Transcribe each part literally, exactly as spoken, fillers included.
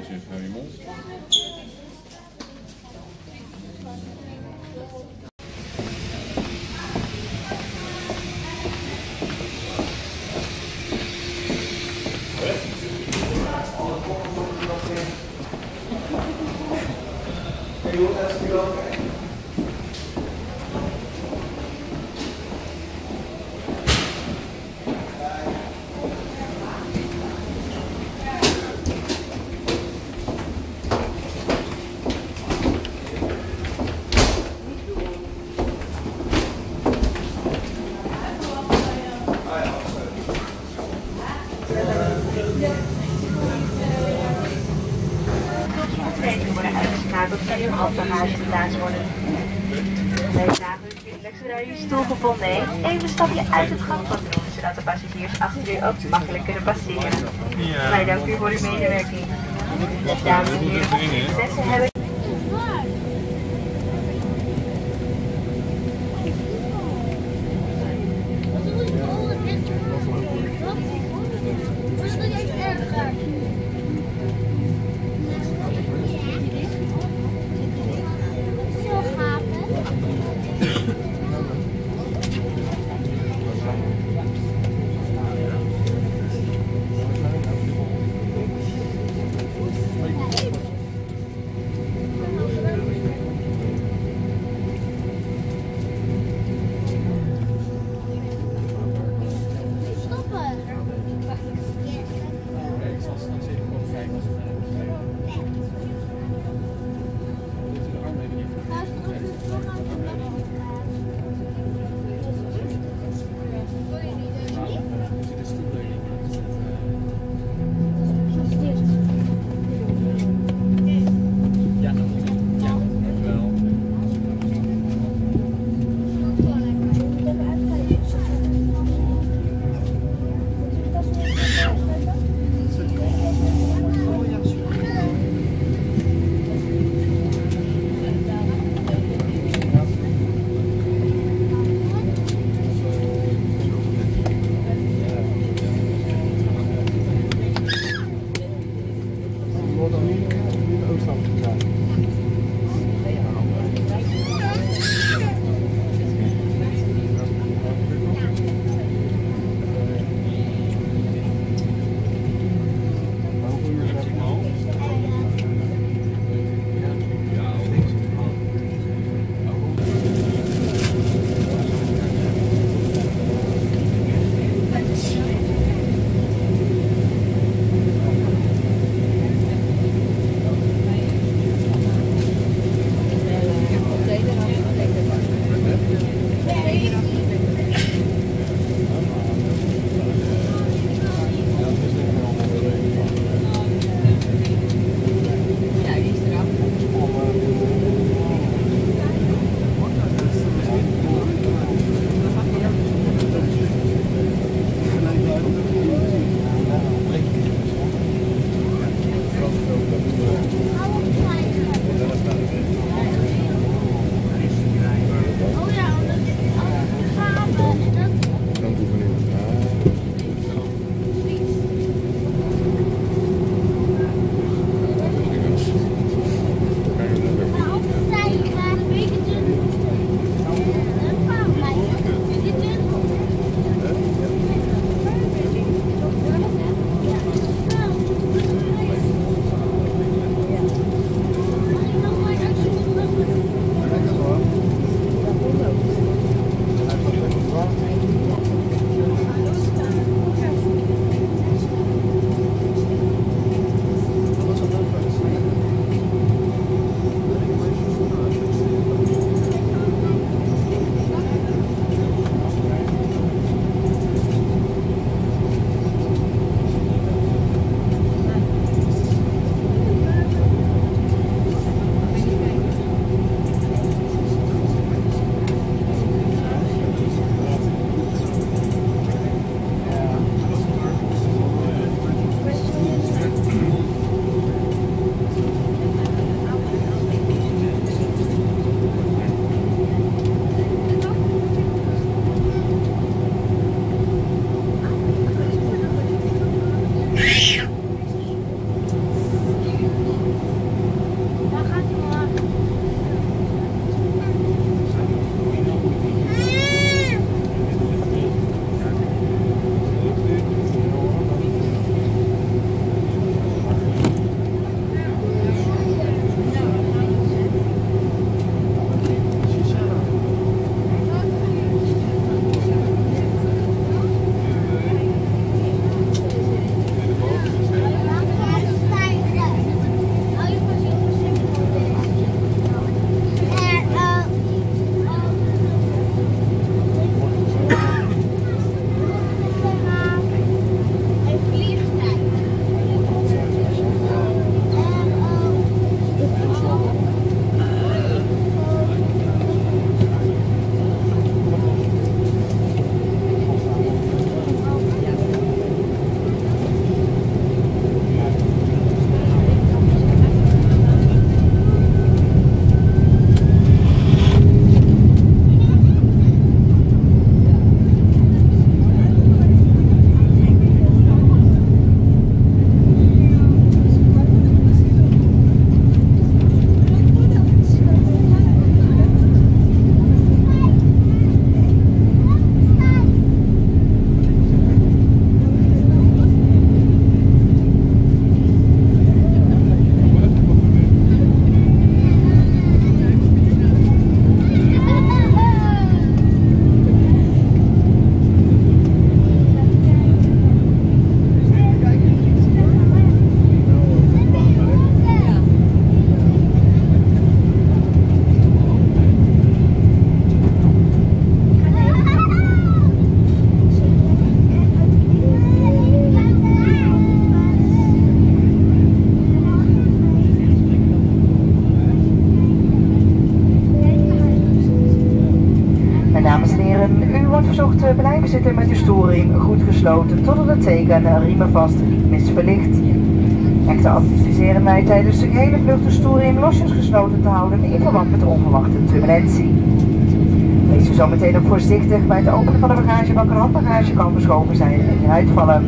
handkerchief naar je mond. Dat kan in een bagage geplaatst worden. Wij zagen u vriendelijk zodra u uw stoel gevonden heeft. Even een stapje uit het gangpad doen, zodat de passagiers achter u ook makkelijk kunnen passeren. Ja. Wij danken u voor uw medewerking. Dames en heren, mensen hebben... Dames en heren, u wordt verzocht te blijven zitten met uw stoelriem goed gesloten totdat het teken riemen vast niet verlicht. Echter adviseren wij tijdens de hele vlucht de stoelriem losjes gesloten te houden in verband met onverwachte turbulentie. Wees u zo meteen ook voorzichtig bij het openen van de bagagebak. Een handbagage kan verschoven zijn en eruit vallen.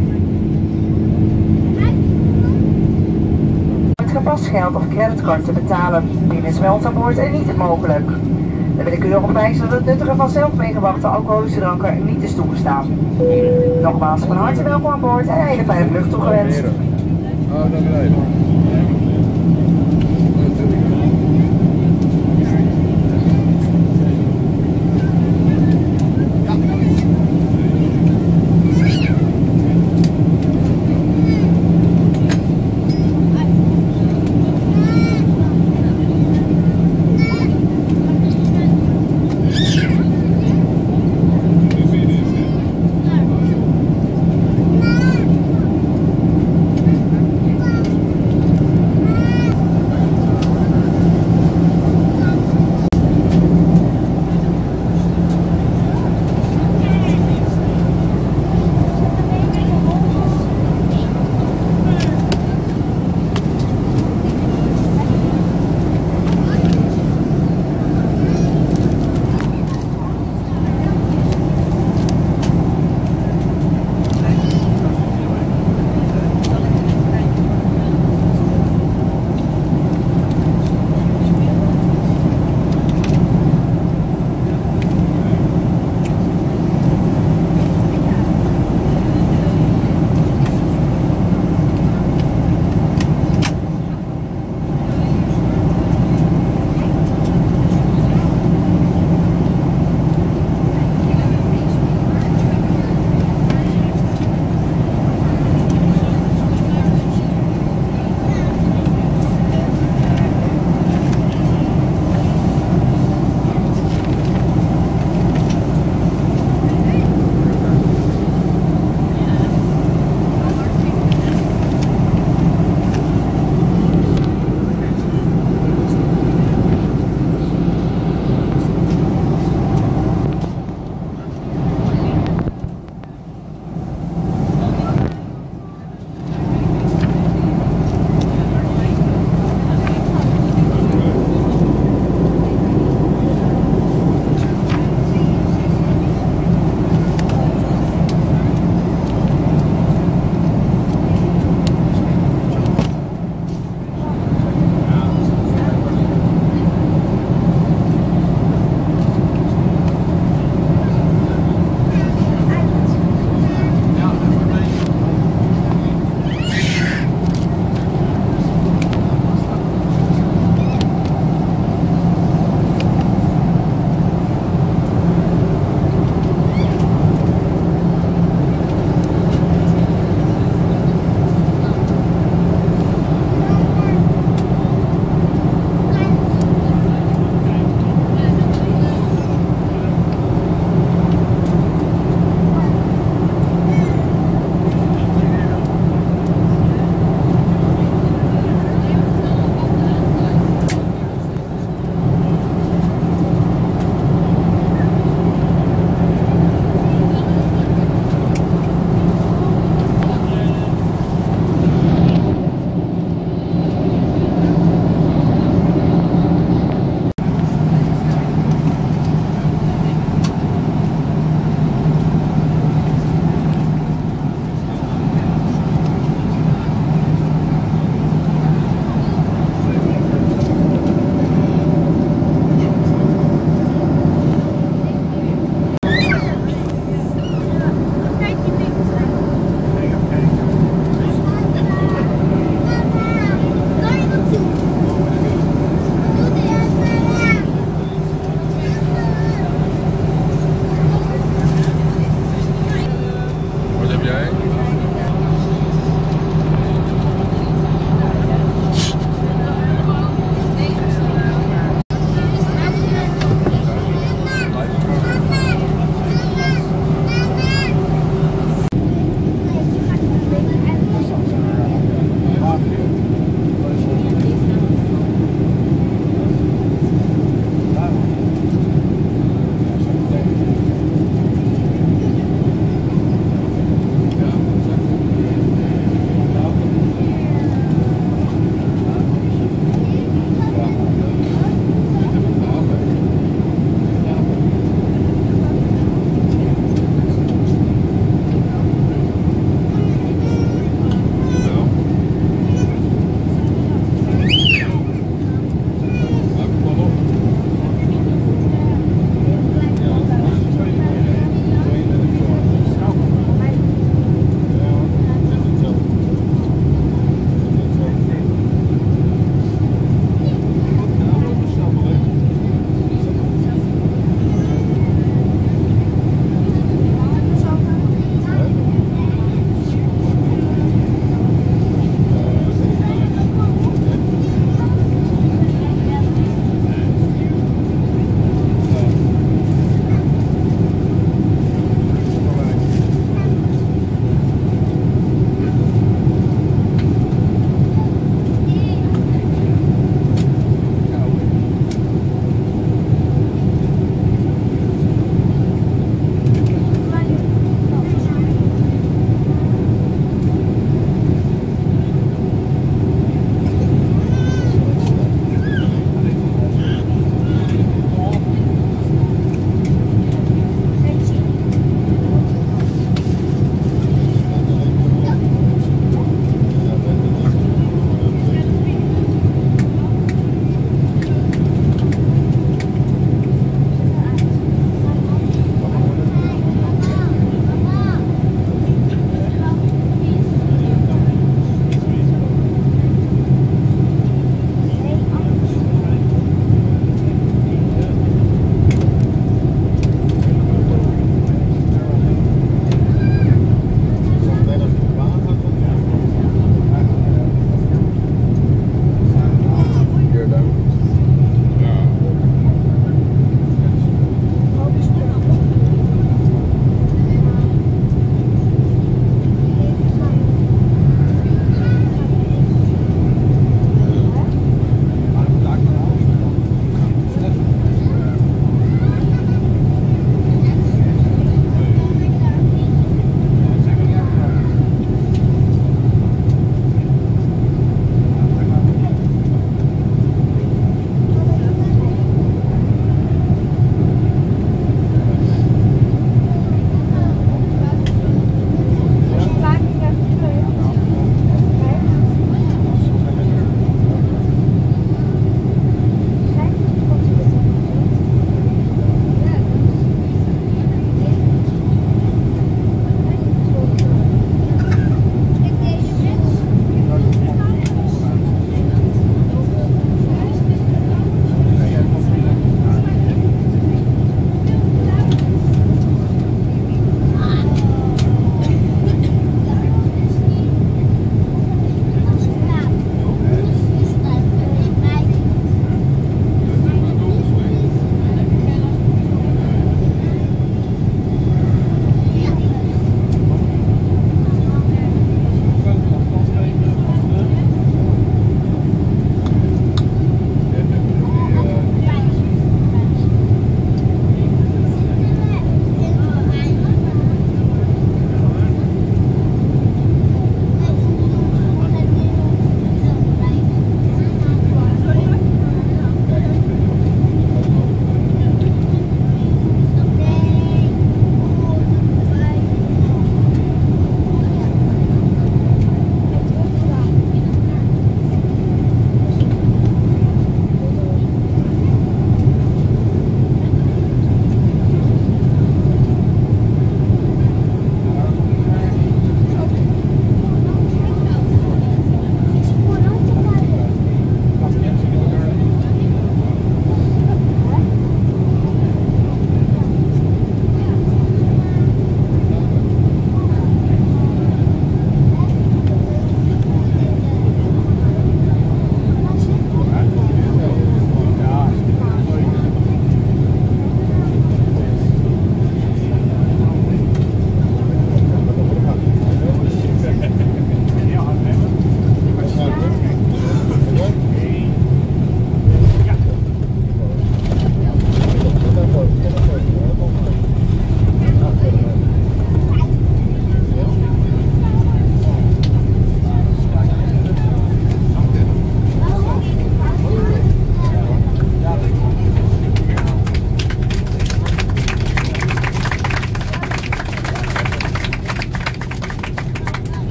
Met gepast geld of creditcard te betalen. Pinnen is wel aan boord en niet mogelijk. Dan wil ik u erop wijzen dat het nuttigen van zelf meegebrachte alcoholische dranken niet is toegestaan. Nogmaals van harte welkom aan boord en een hele fijne vlucht toegewenst. Oh, dat blijft.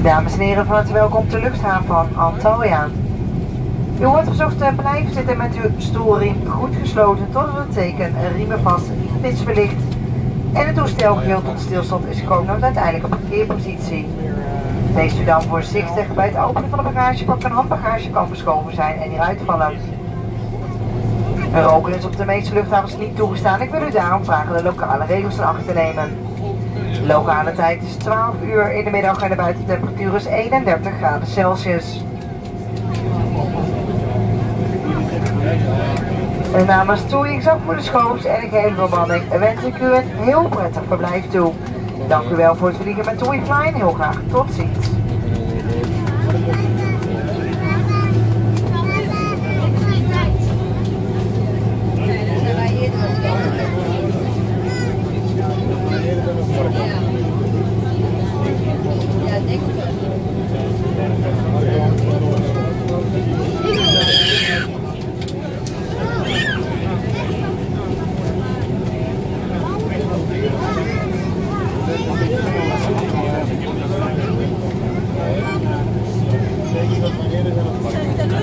Dames en heren, van harte welkom op de luchthaven van Antalya. U wordt verzocht te blijven zitten met uw stoelriem goed gesloten totdat het teken riemen vast, niet mitsverlicht en het toestel geheel tot stilstand is gekomen naar de uiteindelijke parkeerpositie. Wees u dan voorzichtig bij het openen van de bagagepak en handbagage kan verschoven zijn en hieruit vallen. Roken is op de meeste luchthavens niet toegestaan. Ik wil u daarom vragen de lokale regels in acht te nemen. De lokale tijd is twaalf uur in de middag en de buitentemperatuur is eenendertig graden Celsius. En namens TUI Belgium en een gehele bemanning wens ik u een heel prettig verblijf toe. Dank u wel voor het vliegen met TUI Fly en heel graag tot ziens. Zeker dat wanneer er zijn op